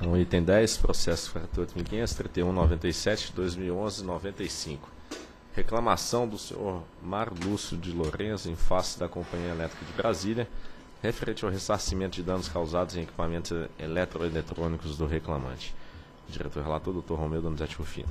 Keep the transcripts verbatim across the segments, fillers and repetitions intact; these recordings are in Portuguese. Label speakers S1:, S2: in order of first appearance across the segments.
S1: Então, item dez, processo quarenta e oito mil quinhentos, trinta e um, noventa e sete, dois mil e onze, noventa e cinco. Reclamação do senhor Mar Lúcio de Lourenço em face da Companhia Elétrica de Brasília, referente ao ressarcimento de danos causados em equipamentos eletroeletrônicos do reclamante. Diretor relator, doutor Romeu Donizete Rufino.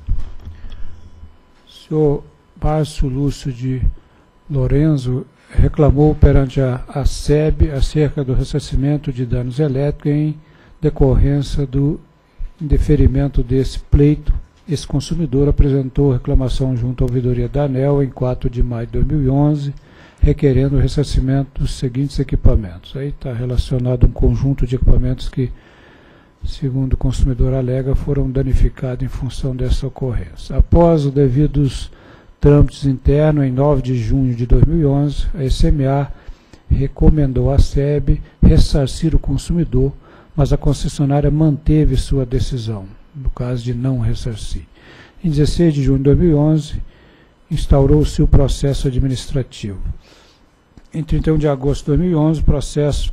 S2: Senhor Márcio Lúcio de Lourenço reclamou perante a, a S E B acerca do ressarcimento de danos elétricos em decorrência do indeferimento desse pleito. Esse consumidor apresentou reclamação junto à ouvidoria da ANEEL em quatro de maio de dois mil e onze, requerendo o ressarcimento dos seguintes equipamentos. Aí está relacionado um conjunto de equipamentos que, segundo o consumidor alega, foram danificados em função dessa ocorrência. Após os devidos trâmites internos, em nove de junho de dois mil e onze, a S M A recomendou à S E B ressarcir o consumidor, mas a concessionária manteve sua decisão, no caso de não ressarcir. Em dezesseis de junho de dois mil e onze, instaurou-se o processo administrativo. Em trinta e um de agosto de dois mil e onze, o processo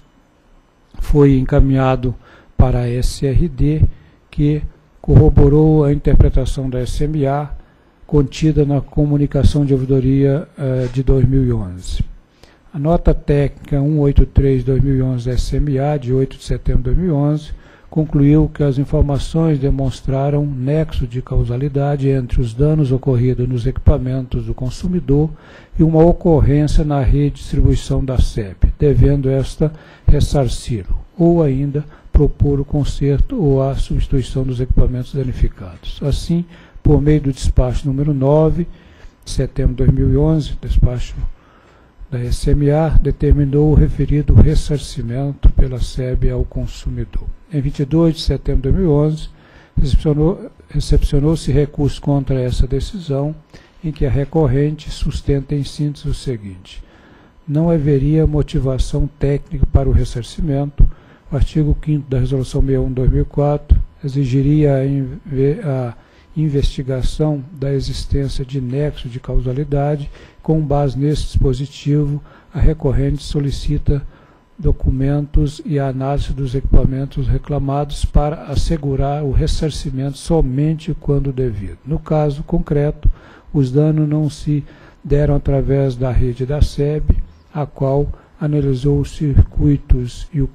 S2: foi encaminhado para a S R D, que corroborou a interpretação da S M A contida na comunicação de ouvidoria uh, de dois mil e onze. A nota técnica cento e oitenta e três barra dois mil e onze da S M A, de oito de setembro de dois mil e onze, concluiu que as informações demonstraram nexo de causalidade entre os danos ocorridos nos equipamentos do consumidor e uma ocorrência na rede de distribuição da S E B, devendo esta ressarci-lo, ou ainda propor o conserto ou a substituição dos equipamentos danificados. Assim, por meio do despacho número nove, de setembro de dois mil e onze, despacho da S M A, determinou o referido ressarcimento pela S E B ao consumidor. Em vinte e dois de setembro de dois mil e onze, recepcionou, recepcionou-se recurso contra essa decisão, em que a recorrente sustenta em síntese o seguinte: não haveria motivação técnica para o ressarcimento. O artigo quinto da Resolução sessenta e um de dois mil e quatro exigiria a, a investigação da existência de nexo de causalidade. Com base nesse dispositivo, a recorrente solicita documentos e a análise dos equipamentos reclamados para assegurar o ressarcimento somente quando devido. No caso concreto, os danos não se deram através da rede da S E B, a qual analisou os circuitos e, o,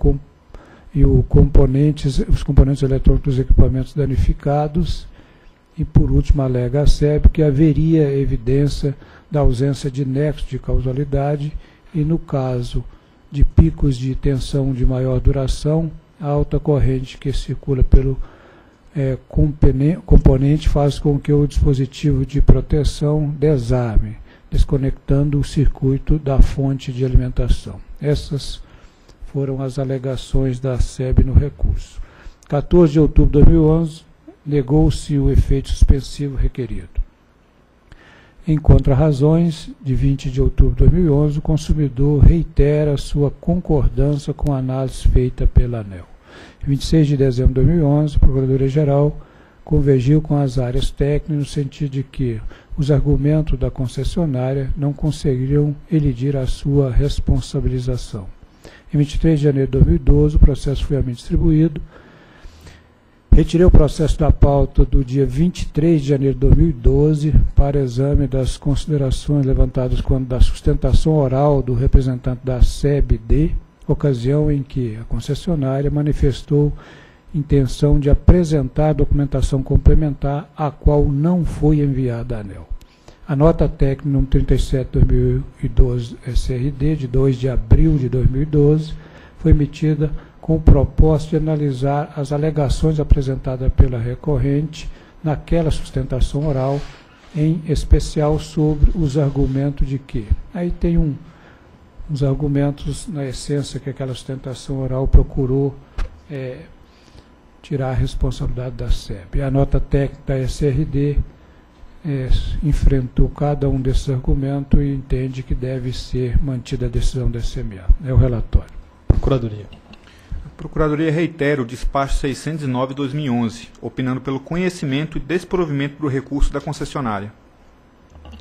S2: e o componentes, os componentes eletrônicos dos equipamentos danificados. E, por último, alega a S E B que haveria evidência da ausência de nexo de causalidade e, no caso de picos de tensão de maior duração, a alta corrente que circula pelo é, componente faz com que o dispositivo de proteção desarme, desconectando o circuito da fonte de alimentação. Essas foram as alegações da S E B no recurso. quatorze de outubro de dois mil e onze, negou-se o efeito suspensivo requerido. Em contra-razões, de vinte de outubro de dois mil e onze, o consumidor reitera sua concordância com a análise feita pela ANEEL. Em vinte e seis de dezembro de dois mil e onze, a Procuradoria-Geral convergiu com as áreas técnicas no sentido de que os argumentos da concessionária não conseguiriam elidir a sua responsabilização. Em vinte e três de janeiro de dois mil e doze, o processo foi a mim distribuído. Retirei o processo da pauta do dia vinte e três de janeiro de dois mil e doze para exame das considerações levantadas quanto da sustentação oral do representante da S E B D, ocasião em que a concessionária manifestou intenção de apresentar documentação complementar, a qual não foi enviada à ANEEL. A nota técnica número trinta e sete de dois mil e doze S R D, de dois de abril de dois mil e doze, foi emitida com o propósito de analisar as alegações apresentadas pela recorrente naquela sustentação oral, em especial sobre os argumentos de que. Aí tem um, uns argumentos, na essência, que aquela sustentação oral procurou é, tirar a responsabilidade da S E B. A nota técnica da S R D é, enfrentou cada um desses argumentos e entende que deve ser mantida a decisão da S M A. É o relatório.
S3: Procuradoria.
S4: A Procuradoria reitera o despacho seiscentos e nove de dois mil e onze, opinando pelo conhecimento e desprovimento do recurso da concessionária.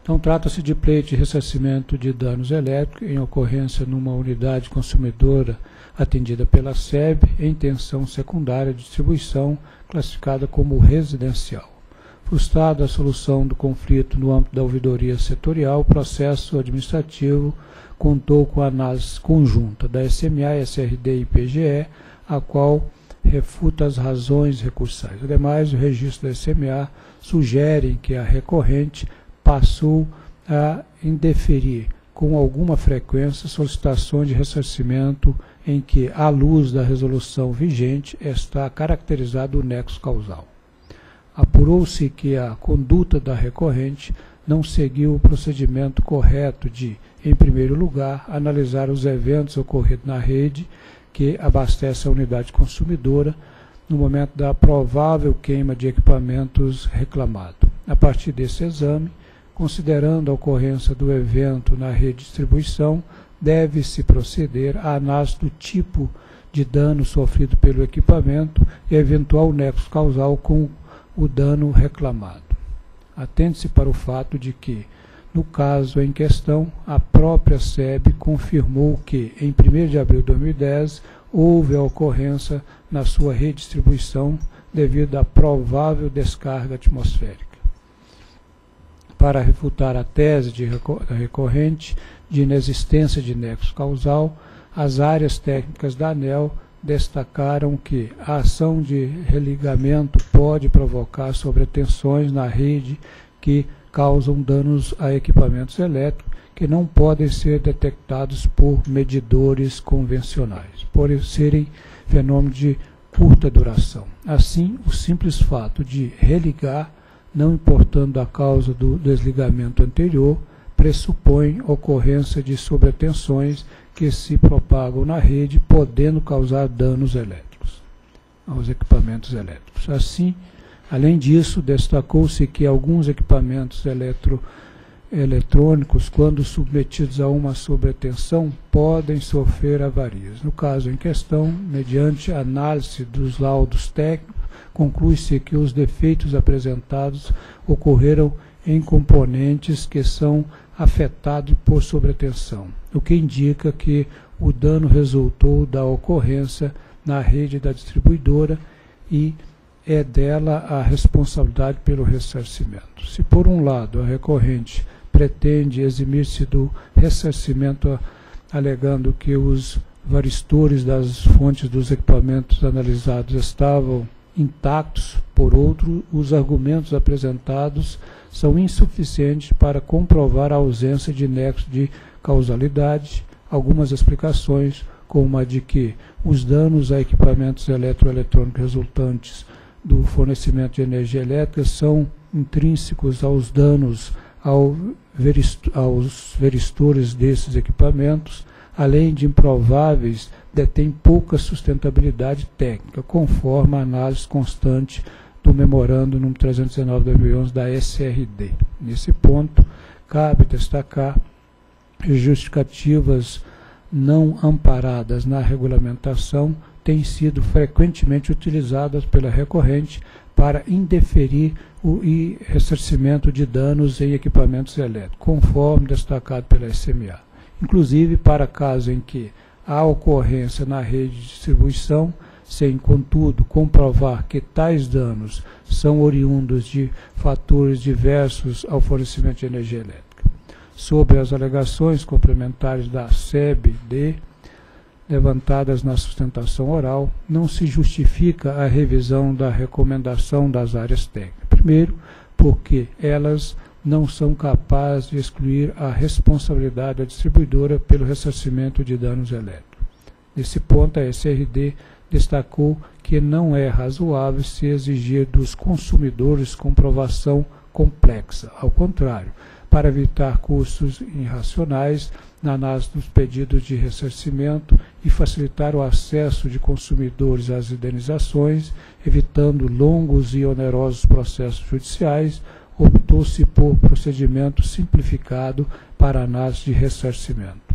S2: Então, trata-se de pleito de ressarcimento de danos elétricos em ocorrência numa unidade consumidora atendida pela S E B em tensão secundária de distribuição, classificada como residencial. Frustrada a solução do conflito no âmbito da ouvidoria setorial, o processo administrativo contou com a análise conjunta da S M A, S R D e I P G E, a qual refuta as razões recursais. Ademais, o registro da S M A sugere que a recorrente passou a indeferir com alguma frequência solicitações de ressarcimento em que, à luz da resolução vigente, está caracterizado o nexo causal. Apurou-se que a conduta da recorrente não seguiu o procedimento correto de, em primeiro lugar, analisar os eventos ocorridos na rede que abastece a unidade consumidora no momento da provável queima de equipamentos reclamado. A partir desse exame, considerando a ocorrência do evento na rede de distribuição, deve-se proceder à análise do tipo de dano sofrido pelo equipamento e eventual nexo causal com o dano reclamado. Atende-se para o fato de que, no caso em questão, a própria S E B confirmou que, em primeiro de abril de dois mil e dez, houve a ocorrência na sua redistribuição devido à provável descarga atmosférica. Para refutar a tese de recor- da recorrente de inexistência de nexo causal, as áreas técnicas da ANEEL destacaram que a ação de religamento pode provocar sobretensões na rede que causam danos a equipamentos elétricos que não podem ser detectados por medidores convencionais, por serem fenômenos de curta duração. Assim, o simples fato de religar, não importando a causa do desligamento anterior, pressupõe ocorrência de sobretensões que se propagam na rede, podendo causar danos elétricos aos equipamentos elétricos. Assim, além disso, destacou-se que alguns equipamentos eletro, eletrônicos, quando submetidos a uma sobretensão, podem sofrer avarias. No caso em questão, mediante análise dos laudos técnicos, conclui-se que os defeitos apresentados ocorreram em componentes que são afetados por sobretensão, o que indica que o dano resultou da ocorrência na rede da distribuidora e é dela a responsabilidade pelo ressarcimento. Se, por um lado, a recorrente pretende eximir-se do ressarcimento alegando que os varistores das fontes dos equipamentos analisados estavam intactos, por outro, os argumentos apresentados são insuficientes para comprovar a ausência de nexo de causalidade. Algumas explicações, como a de que os danos a equipamentos eletroeletrônicos resultantes do fornecimento de energia elétrica são intrínsecos aos danos ao verist aos veristores desses equipamentos, além de improváveis, detém pouca sustentabilidade técnica, conforme a análise constante do memorando número trezentos e dezenove de dois mil e onze da S R D. Nesse ponto, cabe destacar justificativas não amparadas na regulamentação têm sido frequentemente utilizadas pela recorrente para indeferir o e ressarcimento de danos em equipamentos elétricos, conforme destacado pela S M A. Inclusive para casos em que há ocorrência na rede de distribuição, sem, contudo, comprovar que tais danos são oriundos de fatores diversos ao fornecimento de energia elétrica. Sobre as alegações complementares da S E B D, levantadas na sustentação oral, não se justifica a revisão da recomendação das áreas técnicas. Primeiro, porque elas não são capazes de excluir a responsabilidade da distribuidora pelo ressarcimento de danos elétricos. Nesse ponto, a S R D destacou que não é razoável se exigir dos consumidores comprovação complexa. Ao contrário, para evitar custos irracionais na análise dos pedidos de ressarcimento e facilitar o acesso de consumidores às indenizações, evitando longos e onerosos processos judiciais, optou-se por procedimento simplificado para análise de ressarcimento.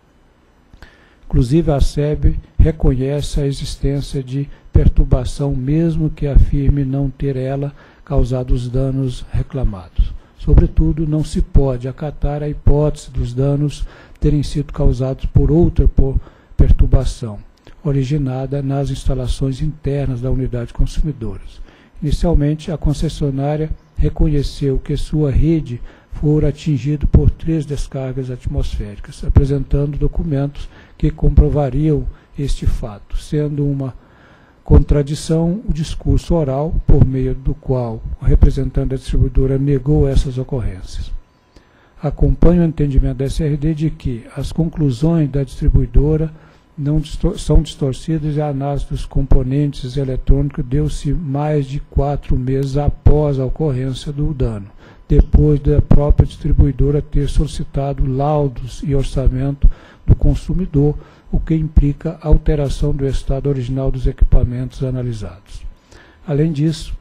S2: Inclusive, a S E B reconhece a existência de perturbação, mesmo que afirme não ter ela causado os danos reclamados. Sobretudo, não se pode acatar a hipótese dos danos terem sido causados por outra por perturbação, originada nas instalações internas da unidade consumidora. Inicialmente, a concessionária reconheceu que sua rede fora atingida por três descargas atmosféricas, apresentando documentos que comprovariam este fato, sendo uma contradição o discurso oral, por meio do qual o representante da distribuidora negou essas ocorrências. Acompanho o entendimento da S R D de que as conclusões da distribuidora não distor- são distorcidas e a análise dos componentes eletrônicos deu-se mais de quatro meses após a ocorrência do dano, depois da própria distribuidora ter solicitado laudos e orçamento do consumidor, o que implica alteração do estado original dos equipamentos analisados. Além disso,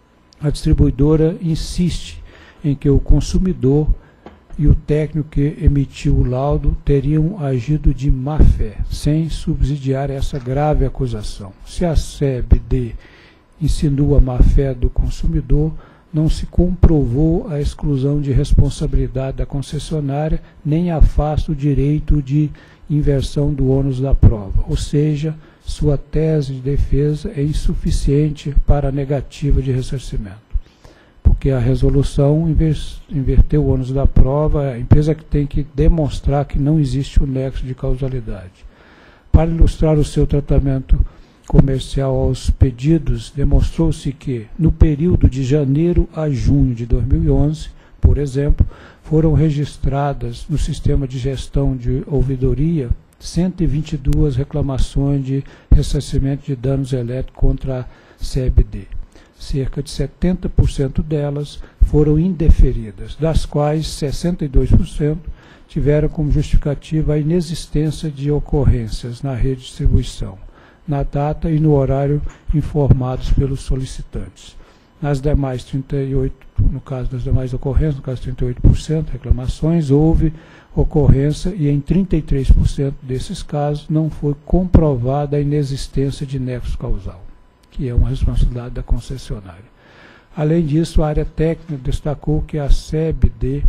S2: a distribuidora insiste em que o consumidor e o técnico que emitiu o laudo teriam agido de má fé, sem subsidiar essa grave acusação. Se a S E B D insinua a má fé do consumidor, não se comprovou a exclusão de responsabilidade da concessionária, nem afasta o direito de inversão do ônus da prova, ou seja, sua tese de defesa é insuficiente para a negativa de ressarcimento, porque a resolução inverteu o ônus da prova, é a empresa que tem que demonstrar que não existe o nexo de causalidade. Para ilustrar o seu tratamento comercial aos pedidos, demonstrou-se que, no período de janeiro a junho de dois mil e onze, por exemplo, foram registradas no sistema de gestão de ouvidoria cento e vinte e duas reclamações de ressarcimento de danos elétricos contra a S E B D. Cerca de setenta por cento delas foram indeferidas, das quais sessenta e dois por cento tiveram como justificativa a inexistência de ocorrências na rede de distribuição, na data e no horário informados pelos solicitantes. Nas demais trinta e oito por cento, no caso das demais ocorrências, no caso trinta e oito por cento reclamações, houve ocorrência e em trinta e três por cento desses casos não foi comprovada a inexistência de nexo causal, que é uma responsabilidade da concessionária. Além disso, a área técnica destacou que a S E B D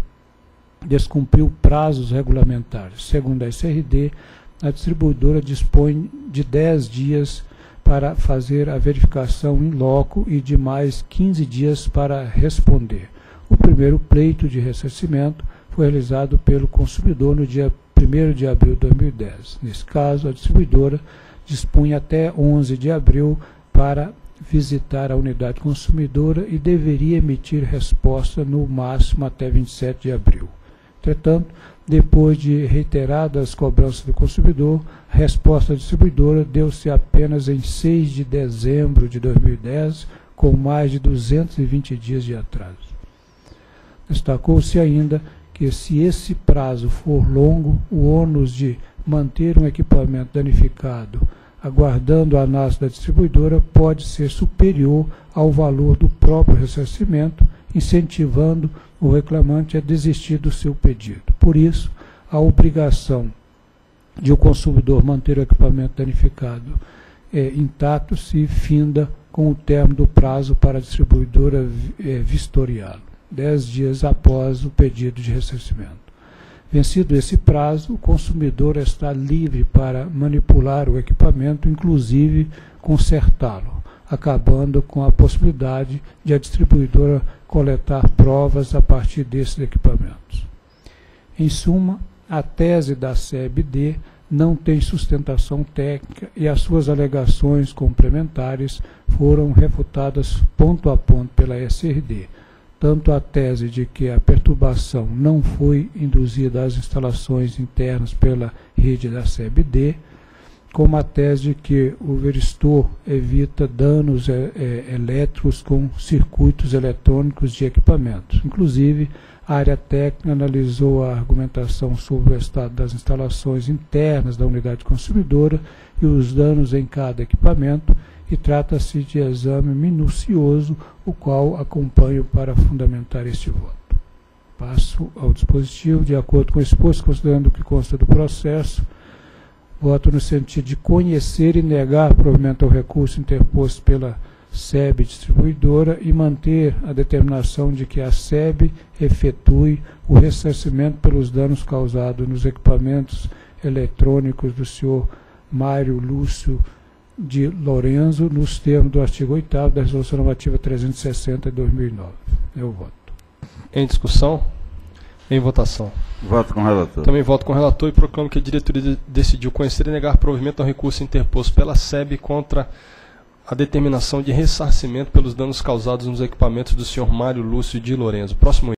S2: descumpriu prazos regulamentares. Segundo a S R D, a distribuidora dispõe de dez dias para fazer a verificação in loco e de mais quinze dias para responder. O primeiro pleito de ressarcimento foi realizado pelo consumidor no dia primeiro de abril de dois mil e dez. Nesse caso, a distribuidora dispunha até onze de abril para visitar a unidade consumidora e deveria emitir resposta no máximo até vinte e sete de abril. Entretanto, depois de reiteradas cobranças do consumidor, a resposta da distribuidora deu-se apenas em seis de dezembro de dois mil e dez, com mais de duzentos e vinte dias de atraso. Destacou-se ainda que, se esse prazo for longo, o ônus de manter um equipamento danificado aguardando a análise da distribuidora pode ser superior ao valor do próprio ressarcimento, incentivando o reclamante a desistir do seu pedido. Por isso, a obrigação de o consumidor manter o equipamento danificado é, intacto se finda com o término do prazo para a distribuidora é, vistoriá-lo, dez dias após o pedido de ressarcimento. Vencido esse prazo, o consumidor está livre para manipular o equipamento, inclusive consertá-lo, acabando com a possibilidade de a distribuidora coletar provas a partir desses equipamentos. Em suma, a tese da S E B D não tem sustentação técnica e as suas alegações complementares foram refutadas ponto a ponto pela S R D. Tanto a tese de que a perturbação não foi induzida às instalações internas pela rede da S E B D, como a tese de que o veristor evita danos é, é, elétricos com circuitos eletrônicos de equipamentos. Inclusive, a área técnica analisou a argumentação sobre o estado das instalações internas da unidade consumidora e os danos em cada equipamento, e trata-se de exame minucioso, o qual acompanho para fundamentar este voto. Passo ao dispositivo. De acordo com o exposto, considerando o que consta do processo, voto no sentido de conhecer e negar provimento ao recurso interposto pela SEB Distribuidora e manter a determinação de que a SEB efetue o ressarcimento pelos danos causados nos equipamentos eletrônicos do senhor Mário Lúcio de Lorenzo, nos termos do artigo oitavo da Resolução Normativa trezentos e sessenta de dois mil e nove. Eu voto.
S3: Em discussão? Em votação.
S5: Voto com o relator.
S3: Também voto com o relator e proclamo que a diretoria decidiu conhecer e negar provimento ao recurso interposto pela SEB contra a determinação de ressarcimento pelos danos causados nos equipamentos do senhor Mário Lúcio de Lorenzo. Próximo